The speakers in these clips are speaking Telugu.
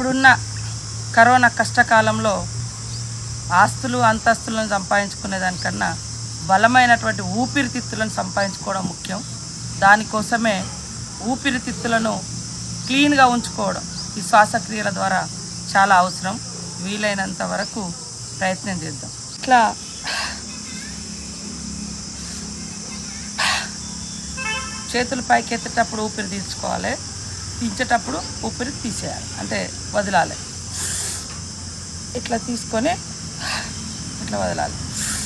ఇప్పుడున్న కరోనా కష్టకాలంలో ఆస్తులు అంతస్తులను సంపాదించుకునే దానికన్నా బలమైనటువంటి ఊపిరితిత్తులను సంపాదించుకోవడం ముఖ్యం. దానికోసమే ఊపిరితిత్తులను క్లీన్గా ఉంచుకోవడం ఈ శ్వాసక్రియల ద్వారా చాలా అవసరం. వీలైనంత వరకు ప్రయత్నం చేద్దాం. ఇట్లా చేతులు పైకి ఎత్తేటప్పుడు ఊపిరి తీసుకోవాలి, తీసేటప్పుడు ఊపిరి తీసేయాలి, అంటే వదలాలి. ఇట్లా తీసుకొని ఇట్లా వదలాలి.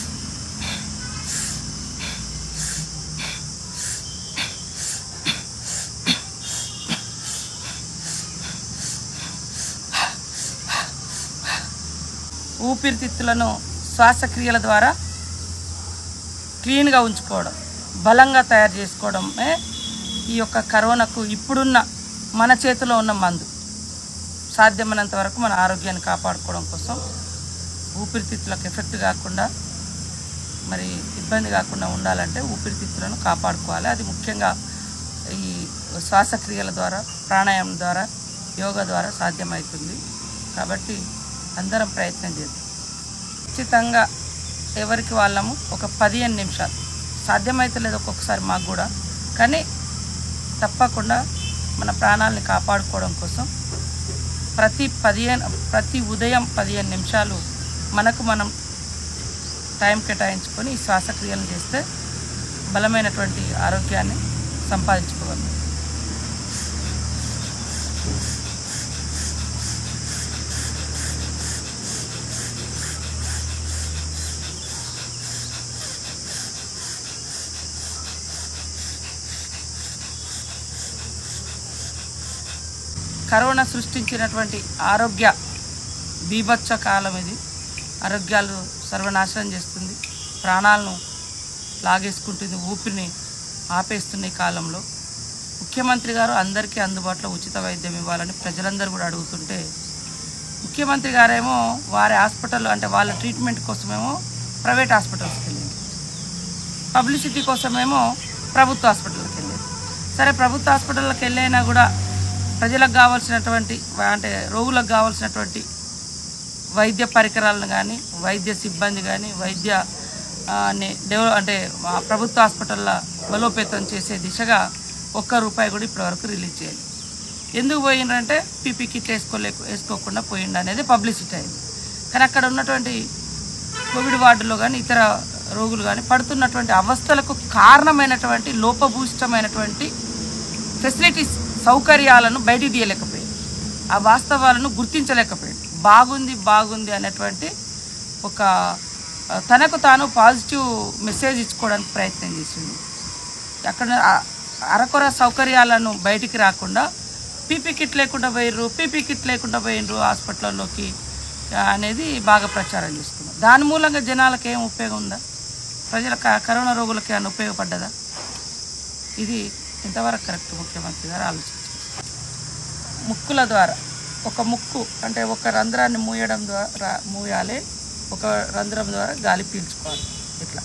ఊపిరితిత్తులను శ్వాసక్రియల ద్వారా క్లీన్గా ఉంచుకోవడం, బలంగా తయారు చేసుకోవడమే ఈ యొక్క కరోనాకు ఇప్పుడున్న మన చేతిలో ఉన్న మందు. సాధ్యమైనంత వరకు మన ఆరోగ్యాన్ని కాపాడుకోవడం కోసం ఊపిరితిత్తులకు ఎఫెక్ట్ కాకుండా, మరి ఇబ్బంది కాకుండా ఉండాలంటే ఊపిరితిత్తులను కాపాడుకోవాలి. అది ముఖ్యంగా ఈ శ్వాసక్రియల ద్వారా, ప్రాణాయామం ద్వారా, యోగా ద్వారా సాధ్యమవుతుంది. కాబట్టి అందరం ప్రయత్నం చేద్దాం. ఖచ్చితంగా ఎవరికి వాళ్ళము ఒక 15 నిమిషాలు, సాధ్యమైతే లేదు ఒక్కొక్కసారి మాకు కూడా, కానీ తప్పకుండా మన ప్రాణాలని కాపాడుకోవడం కోసం ప్రతి ఉదయం 15 నిమిషాలు మనకు మనం టైం కేటాయించుకొని ఈ శ్వాసక్రియలను చేస్తే బలమైనటువంటి ఆరోగ్యాన్ని సంపాదించుకోగలం. కరోనా సృష్టించినటువంటి ఆరోగ్య బీభత్స కాలం ఇది. ఆరోగ్యాలు సర్వనాశనం చేస్తుంది, ప్రాణాలను లాగేసుకుంటుంది, ఊపిరిని ఆపేస్తున్న ఈ కాలంలో ముఖ్యమంత్రి గారు అందరికీ అందుబాటులో ఉచిత వైద్యం ఇవ్వాలని ప్రజలందరూ కూడా అడుగుతుంటే, ముఖ్యమంత్రి గారేమో వారి హాస్పిటల్ అంటే వాళ్ళ ట్రీట్మెంట్ కోసమేమో ప్రైవేట్ హాస్పిటల్స్కి వెళ్ళింది, పబ్లిసిటీ కోసమేమో ప్రభుత్వ హాస్పిటల్కి వెళ్ళేది. సరే, ప్రభుత్వ హాస్పిటల్కి వెళ్ళైనా కూడా ప్రజలకు కావాల్సినటువంటి అంటే రోగులకు కావాల్సినటువంటి వైద్య పరికరాలను కానీ, వైద్య సిబ్బంది కానీ, వైద్య అంటే ప్రభుత్వ హాస్పిటల్ల బలోపేతం చేసే దిశగా ₹1 కూడా ఇప్పటివరకు రిలీజ్ చేయాలి. ఎందుకు పోయిందంటే పీపీ కిట్ వేసుకోకుండా పోయిండు అనేది పబ్లిసిటీ అయింది. కానీ అక్కడ ఉన్నటువంటి కోవిడ్ వార్డులో కానీ ఇతర రోగులు కానీ పడుతున్నటువంటి అవస్థలకు కారణమైనటువంటి లోపభూయిష్టమైనటువంటి ఫెసిలిటీస్, సౌకర్యాలను బయటికి తీయలేకపోయింది, ఆ వాస్తవాలను గుర్తించలేకపోయింది. బాగుంది అనేటువంటి ఒక తనకు తాను పాజిటివ్ మెసేజ్ ఇచ్చుకోవడానికి ప్రయత్నం చేసింది. అక్కడ అరకొర సౌకర్యాలను బయటికి రాకుండా పీపీ కిట్ లేకుండా పోయినరు హాస్పిటల్లోకి అనేది బాగా ప్రచారం చేస్తున్నారు. దాని మూలంగా జనాలకు ఏం ఉపయోగం ఉందా? ప్రజల కరోనా రోగులకి ఏమైనా ఉపయోగపడ్డదా? ఇది ఎంతవరకు కరెక్ట్? ముఖ్యమంత్రి గారు ఆలోచించారు. ముక్కుల ద్వారా ఒక ముక్కు అంటే ఒక రంధ్రాన్ని మూయాలి, ఒక రంధ్రం ద్వారా గాలి పీల్చుకోవాలి. ఇట్లా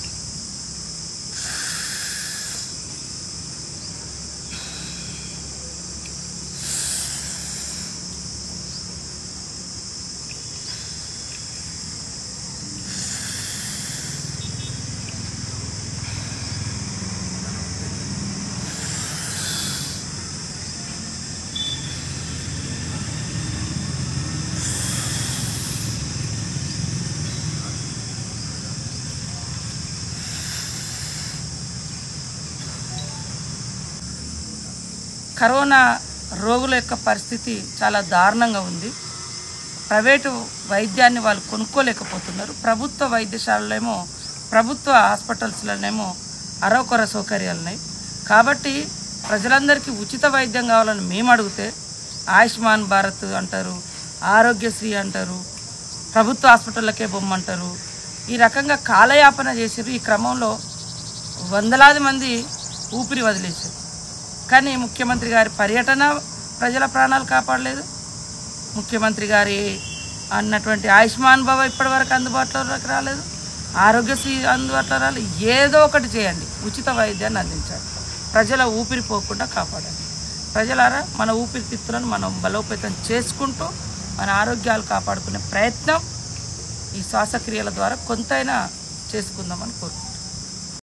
కరోనా రోగుల యొక్క పరిస్థితి చాలా దారుణంగా ఉంది. ప్రైవేటు వైద్యాన్ని వాళ్ళు కొనుక్కోలేకపోతున్నారు. ప్రభుత్వ వైద్యశాలలేమో, ప్రభుత్వ హాస్పిటల్స్లోనేమో అరకొర సౌకర్యాలు ఉన్నాయి. కాబట్టి ప్రజలందరికీ ఉచిత వైద్యం కావాలని మేము అడిగితే ఆయుష్మాన్ భారత్ అంటారు, ఆరోగ్యశ్రీ అంటారు, ప్రభుత్వ హాస్పిటళ్ళకే బొమ్మంటారు. ఈ రకంగా కాలయాపన చేసారు. ఈ క్రమంలో వందలాది మంది ఊపిరి వదిలేశారు. కానీ ముఖ్యమంత్రి గారి పర్యటన ప్రజల ప్రాణాలు కాపాడలేదు. ముఖ్యమంత్రి గారి అన్నటువంటి ఆయుష్మాన్ భవ ఇప్పటివరకు అందుబాటులోకి రాలేదు, ఆరోగ్యశ్రీ అందుబాటులో రాలేదు. ఏదో ఒకటి చేయండి, ఉచిత వైద్యాన్ని అందించాలి, ప్రజల ఊపిరి పోకుండా కాపాడండి. ప్రజలారా మన ఊపిరితిత్తులను మనం బలోపేతం చేసుకుంటూ మన ఆరోగ్యాలు కాపాడుకునే ప్రయత్నం ఈ శ్వాసక్రియల ద్వారా కొంతైనా చేసుకుందామని కోరుకుంటున్నాను.